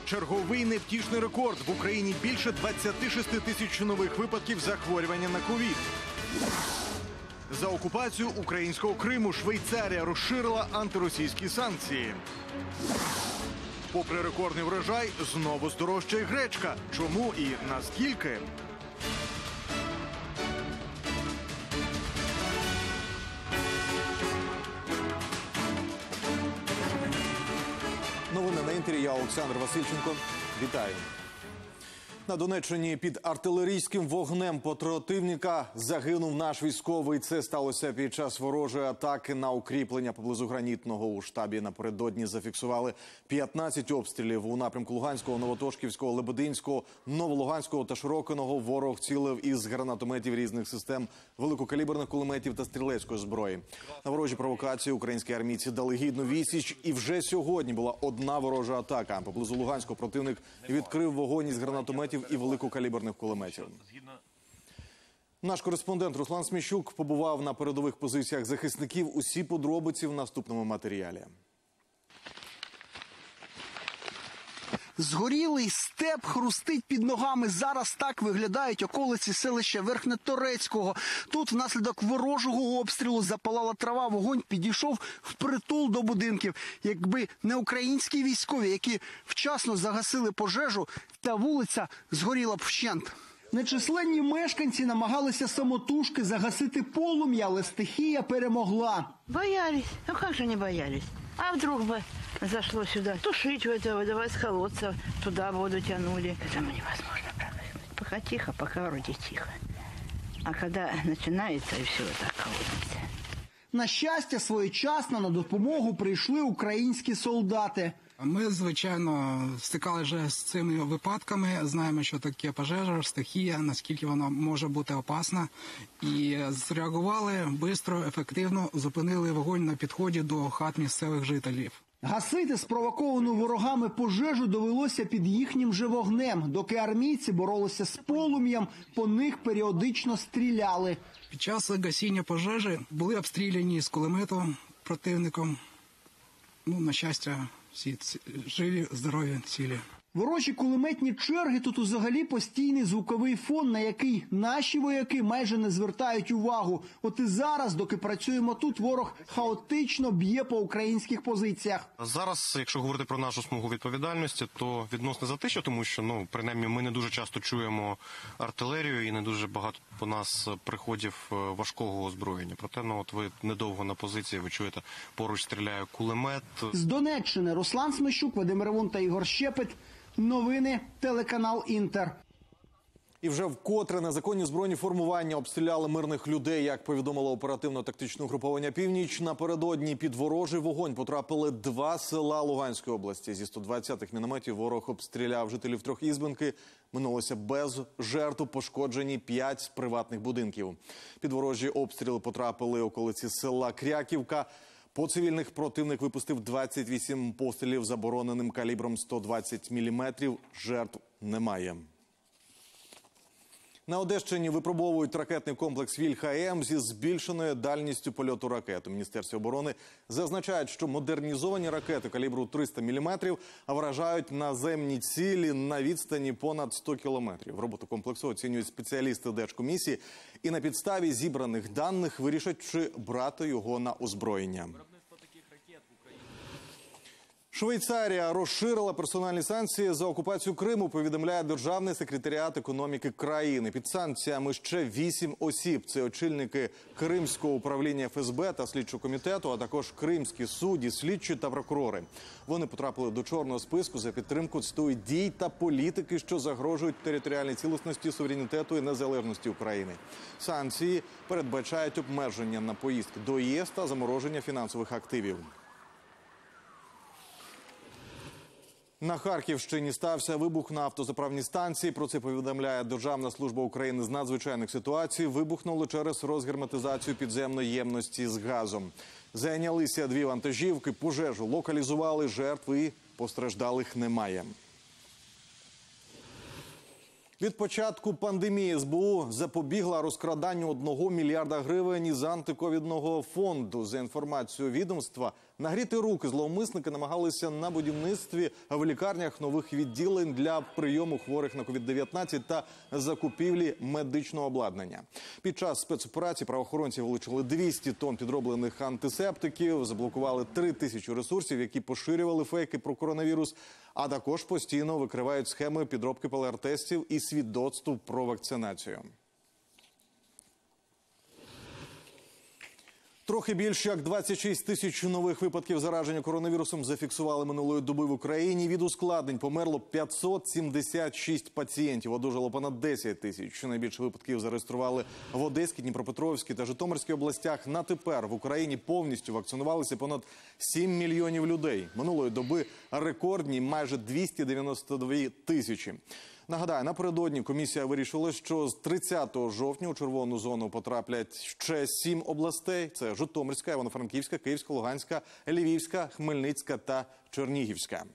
Черговий невтішний рекорд. В Україні більше 26 тисяч нових випадків захворювання на ковід. За окупацію українського Криму Швейцарія розширила антиросійські санкції. Попри рекордний врожай, знову здорожчає гречка. Чому і наскільки? Новини на Інтері. Я Олександр Васильченко. Вітаю. На Донеччині під артилерійським вогнем противника загинув наш військовий. Це сталося під час ворожої атаки на укріплення поблизу Гранітного. У штабі напередодні зафіксували 15 обстрілів у напрямку Луганського, Новотошківського, Лебединського, Новолуганського та Широкиного. Ворог цілив із гранатометів різних систем, великокаліберних кулеметів та стрілецької зброї. На ворожі провокації українські армійці дали гідну відсіч. І вже сьогодні була одна ворожа атака. Поблизу Луганського противник відкрив вогонь із гранатометів і великокаліберних кулеметів. Наш кореспондент Руслан Сміщук побував на передових позиціях захисників. Усі подробиці в наступному матеріалі. Згорілий степ хрустить під ногами. Зараз так виглядають околиці селища Верхньоторецького. Тут внаслідок ворожого обстрілу запалала трава, вогонь підійшов впритул до будинків. Якби не українські військові, які вчасно загасили пожежу, та вулиця згоріла б вщент. Нечисленні мешканці намагалися самотужки загасити полум'я, але стихія перемогла. Боялись. Ну как же не боялись? А вдруг бы зашло сюда? Тушить давай с колодца, туда воду тянули. Там невозможно промыкнуть. Пока тихо, пока вроде тихо. А когда начинается, и все так колодится. На щастя, своєчасно на допомогу прийшли українські солдати. Ми, звичайно, стикалися вже з цими випадками, знаємо, що таке пожежа, стихія, наскільки вона може бути опасна. І зреагували швидко, ефективно, зупинили вогонь на підході до хат місцевих жителів. Гасити спровоковану ворогами пожежу довелося під їхнім же вогнем. Доки армійці боролися з полум'ям, по них періодично стріляли. Під час гасіння пожежі були обстріляні з кулемету противником. На щастя, всі живі, здорові, цілі. Ворожі кулеметні черги – тут взагалі постійний звуковий фон, на який наші вояки майже не звертають увагу. От і зараз, доки працюємо тут, ворог хаотично б'є по українських позиціях. Зараз, якщо говорити про нашу смугу відповідальності, то відносно затища, тому що, принаймні, ми не дуже часто чуємо артилерію і не дуже багато по нас приходів важкого озброєння. Проте, ви недовго на позиції, ви чуєте, поруч стріляє кулемет. З Донеччини Руслан Сміщук, Вадим Ревун та Ігор Щепет. Новини, телеканал «Інтер». І вже вкотре незаконні збройні формування обстріляли мирних людей. Як повідомило оперативно-тактичне угруповання «Північ», напередодні під ворожий вогонь потрапили 2 села Луганської області. Зі 120-х мінометів ворог обстріляв жителів Трьохізбенки. Минулося без жертв, пошкоджені 5 приватних будинків. Під ворожі обстріли потрапили околиці села Кряківка. По цивільних противник випустив 28 пострілів забороненим калібром 120 мм. Жертв немає. На Одещині випробовують ракетний комплекс «Вільха-М» зі збільшеною дальністю польоту ракет. У Міністерстві оборони зазначають, що модернізовані ракети калібру 300 мм вражають наземні цілі на відстані понад 100 кілометрів. Роботу комплексу оцінюють спеціалісти Держкомісії і на підставі зібраних даних вирішать, чи брати його на озброєння. Швейцарія розширила персональні санкції за окупацію Криму, повідомляє Державний секретаріат економіки країни. Під санкціями ще 8 осіб. Це очільники Кримського управління ФСБ та слідчого комітету, а також кримські судді, слідчі та прокурори. Вони потрапили до чорного списку за підтримку, цитують, дій та політики, що загрожують територіальній цілісності, суверенітету і незалежності України. Санкції передбачають обмеження на поїздки до ЄС та замороження фінансових активів. На Харківщині стався вибух на автозаправній станції. Про це повідомляє Державна служба України з надзвичайних ситуацій. Вибухнуло через розгерметизацію підземної ємності з газом. Зайнялися 2 вантажівки, пожежу локалізували, жертв і постраждалих немає. Від початку пандемії СБУ запобігла розкраданню 1 мільярда гривень із антиковідного фонду. За інформацією відомства, Нагріти руки зловмисники намагалися на будівництві в лікарнях нових відділень для прийому хворих на COVID-19 та закупівлі медичного обладнання. Під час спецоперації правоохоронці вилучили 200 тонн підроблених антисептиків, заблокували 3000 ресурсів, які поширювали фейки про коронавірус, а також постійно викривають схеми підробки ПЛР-тестів і свідоцтв про вакцинацію. Трохи більше як 26 тисяч нових випадків зараження коронавірусом зафіксували минулої доби в Україні. Від ускладнень померло 576 пацієнтів, одужало понад 10 тисяч. Найбільше випадків зареєстрували в Одеській, Дніпропетровській та Житомирській областях. На тепер в Україні повністю вакцинувалися понад 7 мільйонів людей. Минулої доби рекордні майже 292 тисячі. Нагадаю, напередодні комісія вирішила, що з 30 жовтня у червону зону потраплять ще 7 областей. Це Житомирська, Івано-Франківська, Київська, Луганська, Львівська, Хмельницька та Чернігівська.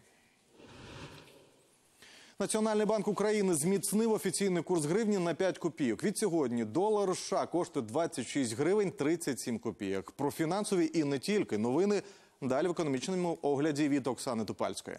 Національний банк України зміцнив офіційний курс гривні на 5 копійок. Від сьогодні долар США коштує 26 гривень 37 копійок. Про фінансові і не тільки новини далі в економічному огляді від Оксани Тупальської.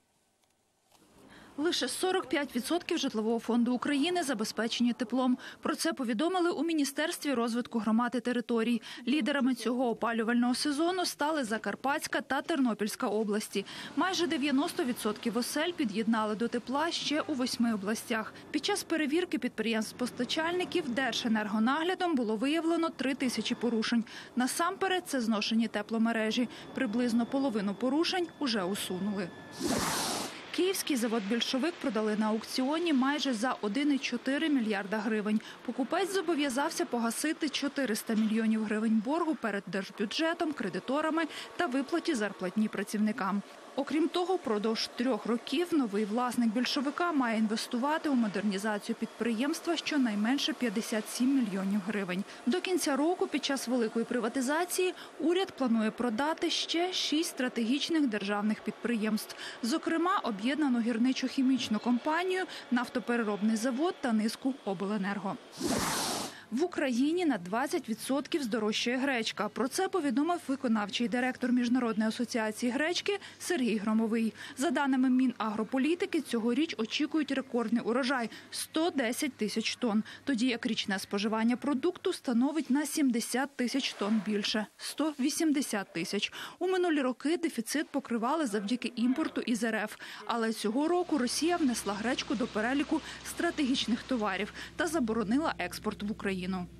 Лише 45% житлового фонду України забезпечені теплом. Про це повідомили у Міністерстві розвитку громад і територій. Лідерами цього опалювального сезону стали Закарпатська та Тернопільська області. Майже 90% осель під'єднали до тепла ще у 8 областях. Під час перевірки підприємств-постачальників Держенергонаглядом було виявлено 3000 порушень. Насамперед це зношені тепломережі. Приблизно половину порушень уже усунули. Київський завод «Більшовик» продали на аукціоні майже за 1,4 мільярда гривень. Покупець зобов'язався погасити 400 мільйонів гривень боргу перед держбюджетом, кредиторами та виплаті зарплатні працівникам. Окрім того, впродовж 3 років новий власник «Більшовика» має інвестувати у модернізацію підприємства щонайменше 57 мільйонів гривень. До кінця року під час великої приватизації уряд планує продати ще 6 стратегічних державних підприємств. Зокрема, об'єднану гірничо-хімічну компанію, нафтопереробний завод та низку обленерго. В Україні на 20% здорожчає гречка. Про це повідомив виконавчий директор Міжнародної асоціації гречки Сергій Громовий. За даними Мінагрополітики, цьогоріч очікують рекордний урожай – 110 тисяч тонн. Тоді як річне споживання продукту становить на 70 тисяч тонн більше – 180 тисяч. У минулі роки дефіцит покривали завдяки імпорту із РФ. Але цього року Росія внесла гречку до переліку стратегічних товарів та заборонила експорт в Україну.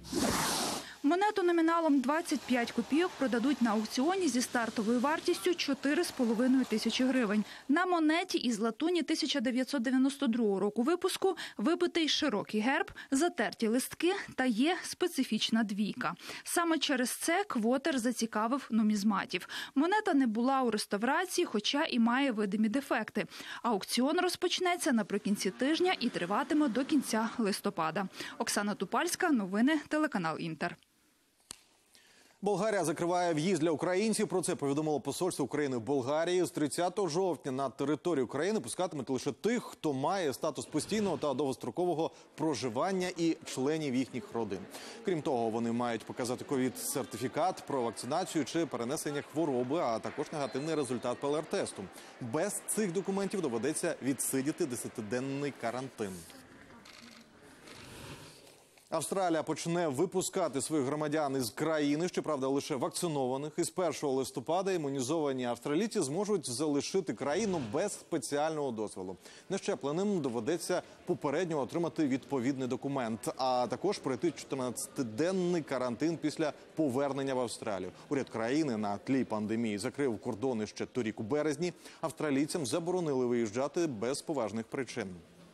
Монету номіналом 25 копійок продадуть на аукціоні зі стартовою вартістю 4,5 тисячі гривень. На монеті із латуні 1992 року випуску вибитий широкий герб, затерті листки та є специфічна двійка. Саме через це квотер зацікавив нумізматів. Монета не була у реставрації, хоча і має видимі дефекти. Аукціон розпочнеться наприкінці тижня і триватиме до кінця листопада. Оксана Тупальська, новини, телеканал «Інтер». Болгарія закриває в'їзд для українців. Про це повідомило посольство України в Болгарії. З 30 жовтня на територію України пускатимуть лише тих, хто має статус постійного та довгострокового проживання і членів їхніх родин. Крім того, вони мають показати ковід-сертифікат про вакцинацію чи перенесення хвороби, а також негативний результат ПЛР-тесту. Без цих документів доведеться відсидіти 10-денний карантин. Австралія почне випускати своїх громадян із країни, щоправда, лише вакцинованих. Із 1 листопада імунізовані австралійці зможуть залишити країну без спеціального дозволу. Нещепленим доведеться попередньо отримати відповідний документ, а також пройти 14-денний карантин після повернення в Австралію. Уряд країни на тлі пандемії закрив кордони ще торік у березні. Австралійцям заборонили виїжджати без поважних причин.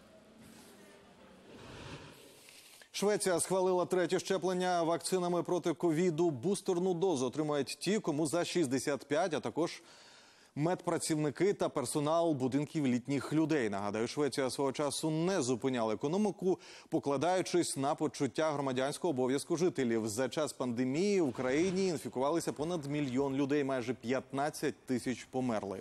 Швеція схвалила 3-є щеплення вакцинами проти ковіду. Бустерну дозу отримають ті, кому за 65, а також медпрацівники та персонал будинків літніх людей. Нагадаю, Швеція свого часу не зупиняла економіку, покладаючись на почуття громадянського обов'язку жителів. За час пандемії в Україні інфікувалися понад 1 мільйон людей, майже 15 тисяч померли.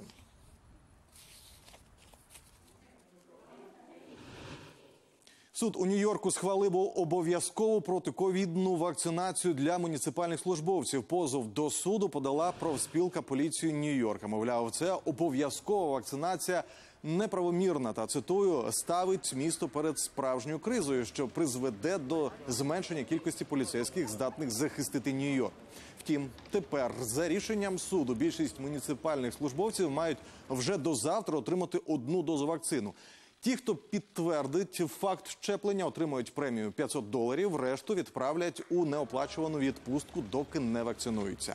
Суд у Нью-Йорку схвалив обов'язкову протиковідну вакцинацію для муніципальних службовців. Позов до суду подала профспілка поліції Нью-Йорка. Мовляв, це обов'язкова вакцинація неправомірна та, цитую, ставить місто перед справжньою кризою, що призведе до зменшення кількості поліцейських, здатних захистити Нью-Йорк. Втім, тепер за рішенням суду більшість муніципальних службовців мають вже до завтра отримати 1 дозу вакцину. Ті, хто підтвердить факт щеплення, отримують премію $500, решту відправлять у неоплачувану відпустку, доки не вакцинуються.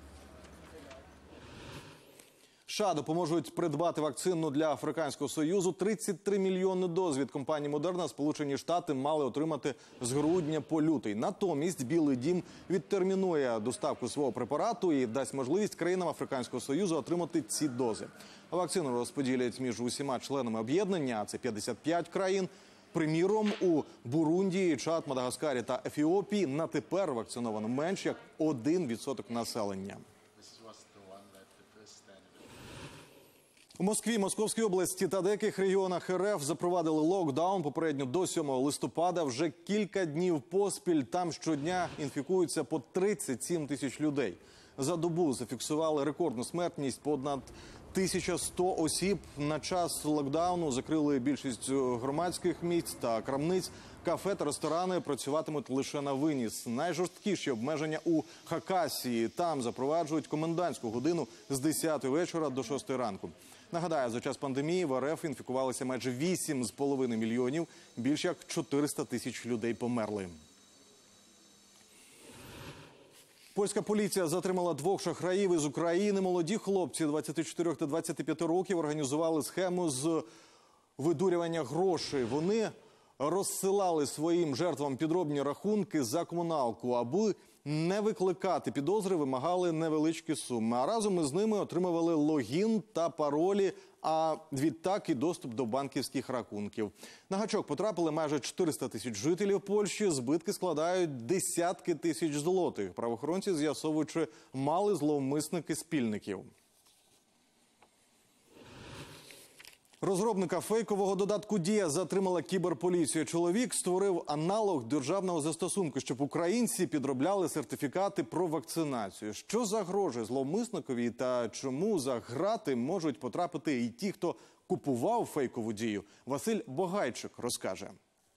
США допоможуть придбати вакцину для Африканського Союзу. 33 мільйони доз від компанії «Модерна» Сполучені Штати мали отримати з грудня по лютий. Натомість Білий дім відтермінує доставку свого препарату і дасть можливість країнам Африканського Союзу отримати ці дози. Вакцину розподілять між усіма членами об'єднання, а це 55 країн. Приміром, у Бурунді, Чад, Мадагаскарі та Ефіопії на тепер вакциновано менш як 1% населення. У Москві, Московській області та деяких регіонах РФ запровадили локдаун попередньо до 7 листопада. Вже кілька днів поспіль там щодня інфікуються по 37 тисяч людей. За добу зафіксували рекордну смертність понад 1100 осіб. На час локдауну закрили більшість громадських місць та крамниць. Кафе та ресторани працюватимуть лише на виніс. Найжорсткіші обмеження у Хакасії. Там запроваджують комендантську годину з 10 вечора до 6 ранку. Нагадаю, за час пандемії в РФ інфікувалися майже 8,5 мільйонів. Більш як 400 тисяч людей померли. Польська поліція затримала 2 шахраїв із України. Молоді хлопці 24 та 25 років організували схему з видурювання грошей. Вони розсилали своїм жертвам підробні рахунки за комуналку, аби не викликати підозри, вимагали невеличкі суми. А разом із ними отримували логін та паролі, а відтак і доступ до банківських рахунків. На гачок потрапили майже 400 тисяч жителів Польщі. Збитки складають десятки тисяч злотих. Правоохоронці з'ясовують, чи мали зловмисники спільників. Розробника фейкового додатку «Дія» затримала кіберполіція. Чоловік створив аналог державного застосунку, щоб українці підробляли сертифікати про вакцинацію. Що загрожує зловмисникові та чому за грати можуть потрапити і ті, хто купував фейкову «Дію», Василь Богайчик розкаже.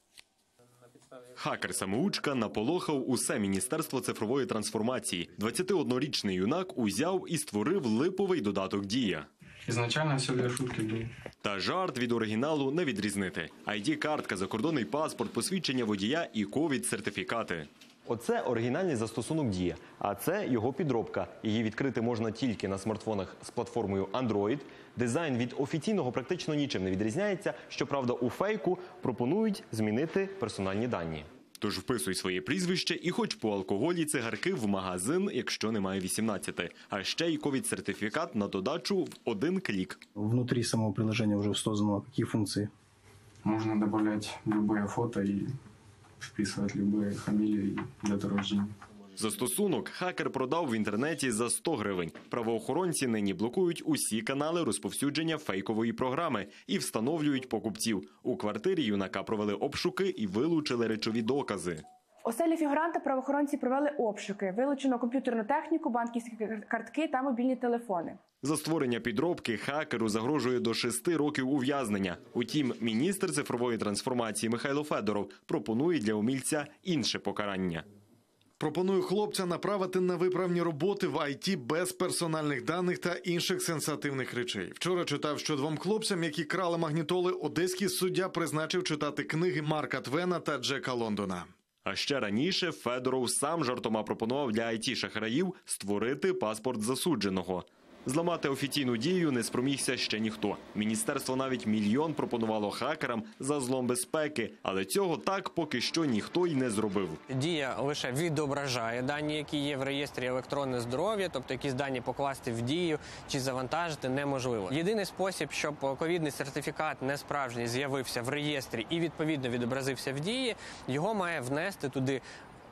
Хакер-самоучка наполохав усе Міністерство цифрової трансформації. 21-річний юнак узяв і створив липовий додаток «Дія». Изначально все для шутки было. Та жарт від оригіналу не відрізнити. ID-картка, закордонний паспорт, посвідчення водія і ковід-сертифікати. Оце оригінальний застосунок «Дія», а це його підробка. Її відкрити можна тільки на смартфонах з платформою Android. Дизайн від офіційного практично нічим не відрізняється. Щоправда, у фейку пропонують змінити персональні дані. Тож вписуй своє прізвище і хоч по алкоголі, цигарки в магазин, якщо немає 18. А ще й ковід-сертифікат на додачу в один клік. Внутри самого приложения уже создано какие функции? Можно добавлять любые фото и вписывать любые фамилии и дату рождения. Застосунок хакер продав в інтернеті за 100 гривень. Правоохоронці нині блокують усі канали розповсюдження фейкової програми і встановлюють покупців. У квартирі юнака провели обшуки і вилучили речові докази. У оселі фігуранта правоохоронці провели обшуки. Вилучено комп'ютерну техніку, банківські картки та мобільні телефони. За створення підробки хакеру загрожує до 6 років ув'язнення. Утім, міністр цифрової трансформації Михайло Федоров пропонує для умільця інше покарання. Пропоную хлопця направити на виправні роботи в ІТ без персональних даних та інших сенсативних речей. Вчора читав, що 2 хлопцям, які крали магнітоли, одеський суддя призначив читати книги Марка Твена та Джека Лондона. А ще раніше Федоров сам жартома пропонував для IT-шахраїв створити паспорт засудженого. Зламати офіційну «Дію» не спромігся ще ніхто. Міністерство навіть мільйон пропонувало хакерам за злом безпеки, але цього так поки що ніхто й не зробив. «Дія» лише відображає дані, які є в реєстрі електронне здоров'я, тобто якісь дані покласти в «Дію» чи завантажити неможливо. Єдиний спосіб, щоб ковідний сертифікат несправжній з'явився в реєстрі і відповідно відобразився в «Дії», його має внести туди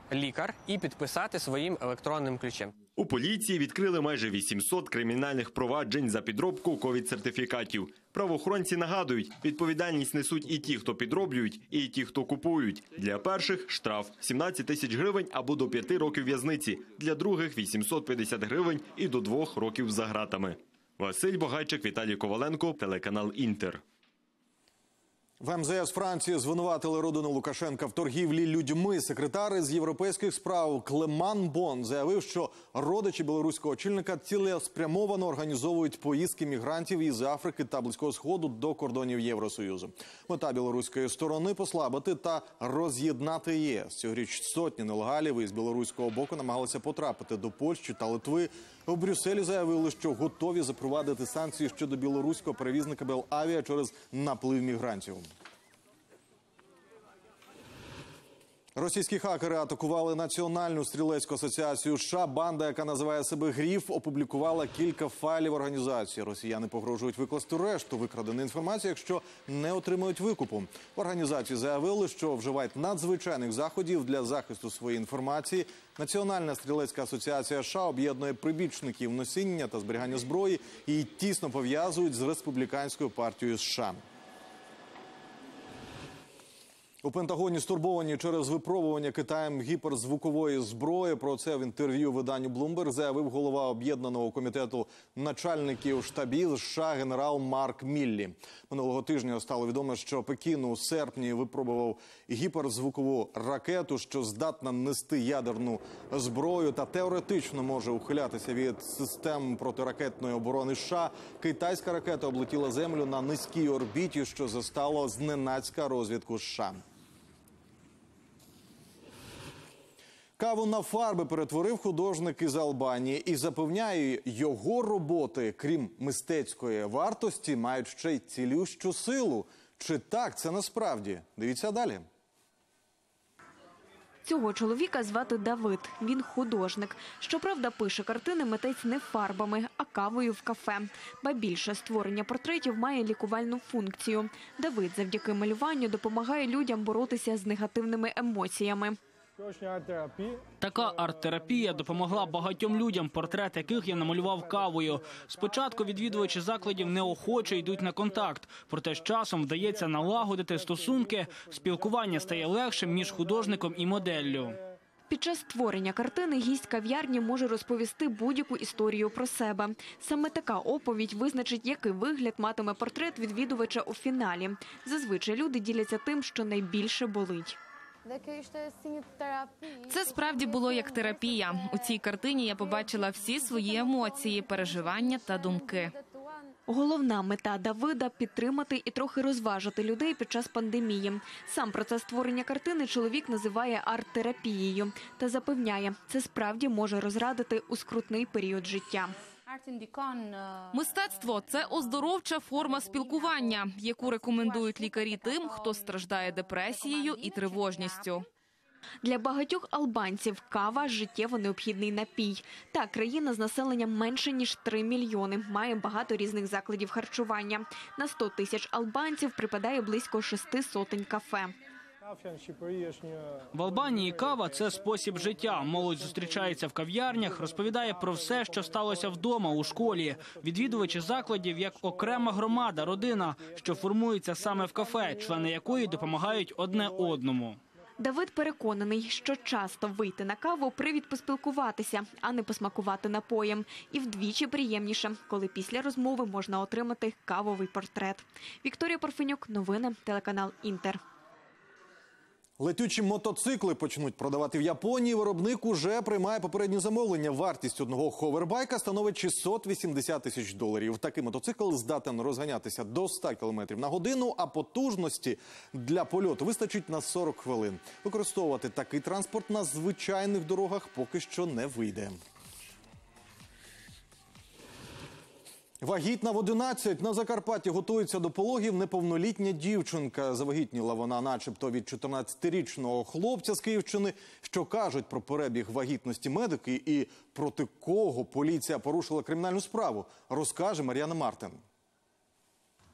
лікар і підписати своїм електронним ключем. У поліції відкрили майже 800 кримінальних проваджень за підробку ковід-сертифікатів. Правоохоронці нагадують, відповідальність несуть і ті, хто підроблюють, і ті, хто купують. Для перших – штраф – 17 тисяч гривень або до 5 років в'язниці. Для других – 850 гривень і до 2 років за ґратами. Василь Богайчик, Віталій Коваленко, телеканал «Інтер». В МЗС Франції звинуватили родину Лукашенка в торгівлі людьми. Секретар з європейських справ Клеман Бон заявив, що родичі білоруського очільника цілеспрямовано організовують поїздки мігрантів із Африки та Близького Сходу до кордонів Євросоюзу. Мета білоруської сторони – послабити та роз'єднати ЄС. Цьогоріч сотні нелегалів із білоруського боку намагалися потрапити до Польщі та Литви. У Брюсселі заявили, що готові запровадити санкції щодо білоруського перевізника Белавіа через наплив мігрантів. Російські хакери атакували Національну стрілецьку асоціацію США. Банда, яка називає себе «Гриф», опублікувала кілька файлів організації. Росіяни погрожують викласти решту викраденої інформації, якщо не отримають викупу. В організації заявили, що вживають надзвичайних заходів для захисту своєї інформації. Національна стрілецька асоціація США об'єднує прибічників носіння та зберігання зброї і тісно пов'язують з республіканською партією США. У Пентагоні стурбовані через випробування Китаєм гіперзвукової зброї. Про це в інтерв'ю виданню Bloomberg заявив голова Об'єднаного комітету начальників штабів США генерал Марк Міллі. Минулого тижня стало відомо, що Пекін у серпні випробував гіперзвукову ракету, що здатна нести ядерну зброю та теоретично може ухилятися від систем протиракетної оборони США. Китайська ракета облетіла Землю на низькій орбіті, що застало зненацька розвідку США. Каву на фарби перетворив художник із Албанії і запевняє, його роботи, крім мистецької вартості, мають ще й цілющу силу. Чи так це насправді? Дивіться далі. Цього чоловіка звати Давид. Він художник. Щоправда, пише картини митець не фарбами, а кавою в кафе. Ба більше, створення портретів має лікувальну функцію. Давид завдяки малюванню допомагає людям боротися з негативними емоціями. Така арт-терапія допомогла багатьом людям, портрет яких я намалював кавою. Спочатку відвідувачі закладів неохоче йдуть на контакт, проте з часом вдається налагодити стосунки, спілкування стає легшим між художником і моделлю. Під час створення картини гість кав'ярні може розповісти будь-яку історію про себе. Саме така оповідь визначить, який вигляд матиме портрет відвідувача у фіналі. Зазвичай люди діляться тим, що найбільше болить. Це справді було як терапія. У цій картині я побачила всі свої емоції, переживання та думки. Головна мета Давида – підтримати і трохи розважити людей під час пандемії. Сам процес створення картини чоловік називає арт-терапією та запевняє, це справді може розрадити у скрутний період життя. Мистецтво – це оздоровча форма спілкування, яку рекомендують лікарі тим, хто страждає депресією і тривожністю. Для багатьох албанців кава – життєво необхідний напій. Та країна з населенням менше, ніж 3 мільйони, має багато різних закладів харчування. На 100 тисяч албанців припадає близько 600 кафе. В Албанії кава – це спосіб життя. Молодь зустрічається в кав'ярнях, розповідає про все, що сталося вдома, у школі. Відвідувачі закладів як окрема громада, родина, що формується саме в кафе, члени якої допомагають одне одному. Давид переконаний, що часто вийти на каву – привід поспілкуватися, а не посмакувати напоєм. І вдвічі приємніше, коли після розмови можна отримати кавовий портрет. Вікторія Парфенюк, новини, телеканал «Інтер». Летючі мотоцикли почнуть продавати в Японії. Виробник уже приймає попередні замовлення. Вартість одного ховербайка становить $680 тисяч. Такий мотоцикл здатен розганятися до 100 км на годину, а потужності для польоту вистачить на 40 хвилин. Використовувати такий транспорт на звичайних дорогах поки що не вийде. Вагітна в 11. На Закарпатті готується до пологів неповнолітня дівчинка. Завагітніла вона начебто від 14-річного хлопця з Київщини. Що кажуть про перебіг вагітності медики і проти кого поліція порушила кримінальну справу, розкаже Мар'яна Мартин.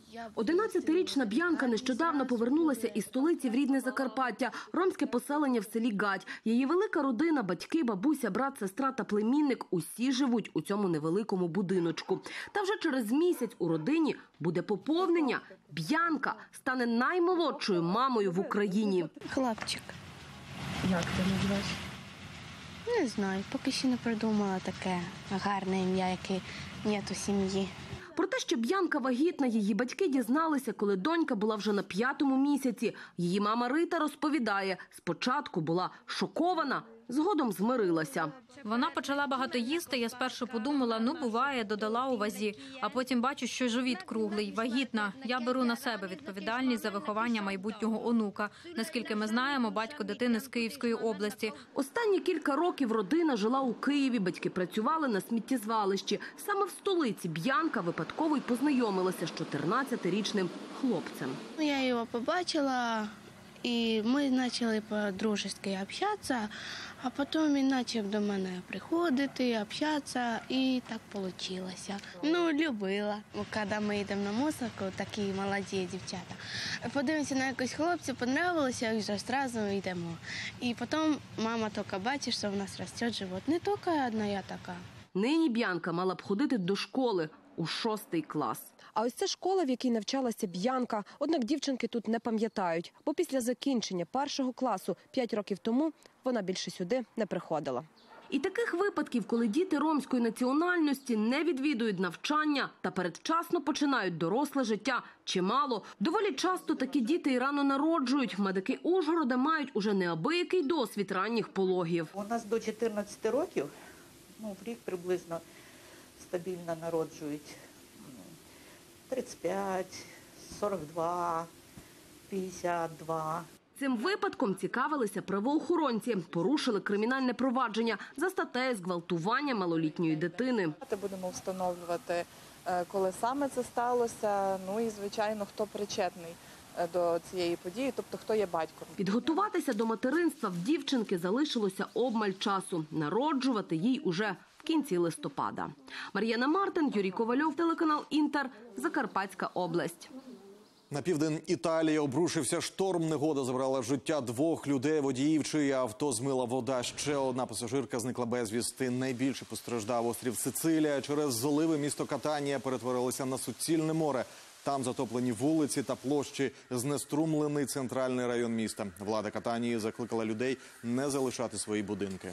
11-річна Б'янка нещодавно повернулася із столиці в рідне Закарпаття, ромське поселення в селі Гадь. Її велика родина, батьки, бабуся, брат, сестра та племінник – усі живуть у цьому невеликому будиночку. Та вже через місяць у родині буде поповнення. Б'янка стане наймолодшою мамою в Україні. Хлопчик. Як ти назвеш? Не знаю, поки ще не придумала таке гарне ім'я, яке є у сім'ї. Про те, що Б'янка вагітна, її батьки дізналися, коли донька була вже на 5-му місяці. Її мама Рита розповідає, спочатку була шокована, згодом змирилася. Вона почала багато їсти, я спершу подумала, буває, додала у вазі. А потім бачу, що живіт круглий, вагітна. Я беру на себе відповідальність за виховання майбутнього онука. Наскільки ми знаємо, батько дитини з Київської області. Останні кілька років родина жила у Києві, батьки працювали на сміттєзвалищі. Саме в столиці Б'янка випадково й познайомилася з 14-річним хлопцем. Я його побачила, і ми почали по-дружески общатися. А потім він почав до мене приходити, общатися, і так вийшло. Любила. Коли ми йдемо на мусорку, такі молоді дівчата, подивимося на якусь хлопця, подобалося, і вже одразу йдемо. І потім мама тільки бачить, що в нас росте живот. Не тільки одна я така. Нині Б'янка мала б ходити до школи у 6-й клас. А ось це школа, в якій навчалася Б'янка. Однак дівчинки тут не пам'ятають, бо після закінчення 1-го класу 5 років тому вона більше сюди не приходила. І таких випадків, коли діти ромської національності не відвідують навчання та передчасно починають доросле життя, чимало. Доволі часто такі діти і рано народжують. Медики Ужгорода мають уже неабиякий досвід ранніх пологів. У нас до 14 років, в рік приблизно стабільно народжують 35, 42, 52. Цим випадком цікавилися правоохоронці. Порушили кримінальне провадження за статтею зґвалтування малолітньої дитини. Будемо встановлювати, коли саме це сталося, і, звичайно, хто причетний до цієї події, тобто хто є батьком. Підготуватися до материнства в дівчинки залишилося обмаль часу. Народжувати їй уже в кінці листопада. Мар'яна Мартин, Юрій Ковальов, телеканал «Інтер», Закарпатська область. На південь Італії обрушився шторм. Негода забрала життя 2 людей, водіїв, чиє авто змила вода. Ще одна пасажирка зникла безвісти. Найбільше постраждав острів Сицилія. Через зливи місто Катанія перетворилося на суцільне море. Там затоплені вулиці та площі, знеструмлений центральний район міста. Влада Катанії закликала людей не залишати свої будинки.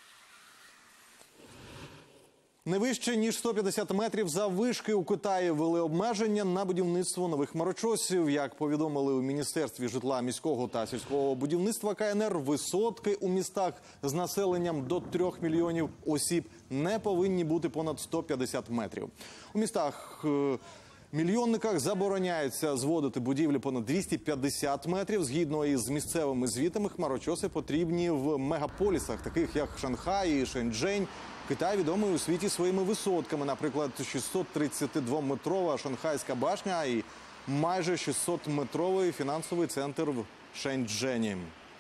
Не вище, ніж 150 метрів заввишки у Китаї ввели обмеження на будівництво нових хмарочосів. Як повідомили у Міністерстві житла, міського та сільського будівництва КНР, висотки у містах з населенням до 3 мільйонів осіб не повинні бути понад 150 метрів. У містах мільйонниках забороняється зводити будівлі понад 250 метрів. Згідно із місцевими звітами, хмарочоси потрібні в мегаполісах, таких як Шанхай і Шенчжень. Китай відомий у світі своїми висотками, наприклад, 632-метрова Шанхайська башня і майже 600-метровий фінансовий центр в Шенчжені.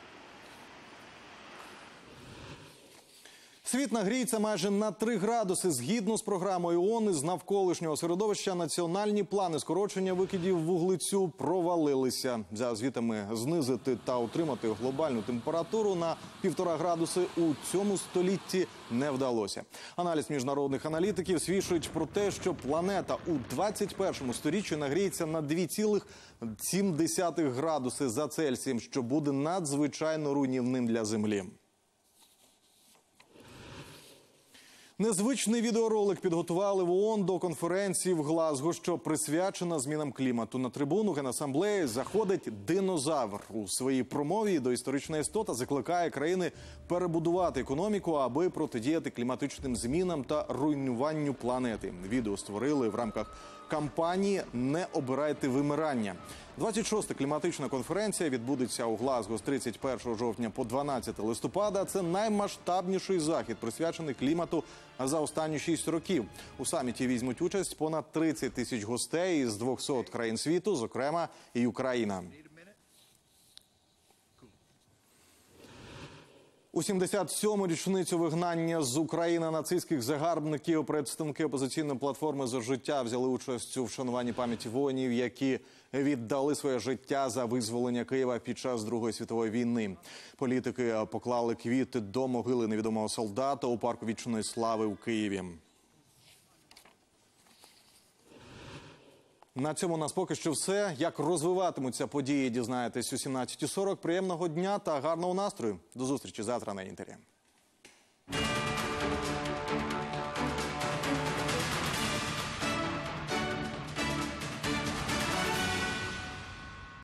Світ нагріється майже на 3 градуси. Згідно з програмою ООН із навколишнього середовища, національні плани скорочення викидів вуглецю провалилися. За звітами, знизити та утримати глобальну температуру на 1,5 градуси у цьому столітті не вдалося. Аналіз міжнародних аналітиків свідчить про те, що планета у 21 сторіччі нагріється на 2,7 градуси за Цельсієм, що буде надзвичайно руйнівним для Землі. Незвичний відеоролик підготували в ООН до конференції в Глазго, що присвячена змінам клімату. На трибуну Генасамблеї заходить динозавр. У своїй промові до історична істота закликає країни перебудувати економіку, аби протидіяти кліматичним змінам та руйнуванню планети. Відео створили в рамках кампанії «Не обирайте вимирання». 26-та кліматична конференція відбудеться у Глазго з 31 жовтня по 12 листопада. Це наймасштабніший захід, присвячений клімату за останні 6 років. У саміті візьмуть участь понад 30 тисяч гостей із 200 країн світу, зокрема і Україна. У 77-му річницю вигнання з України нацистських загарбників представники опозиційної платформи «За життя» взяли участь у вшануванні пам'яті воїнів, які віддали своє життя за визволення Києва під час Другої світової війни. Політики поклали квіти до могили невідомого солдата у парку Вічної Слави у Києві. На цьому у нас поки що все. Як розвиватимуться події, дізнаєтесь о 17:40. Приємного дня та гарного настрою. До зустрічі завтра на Інтері.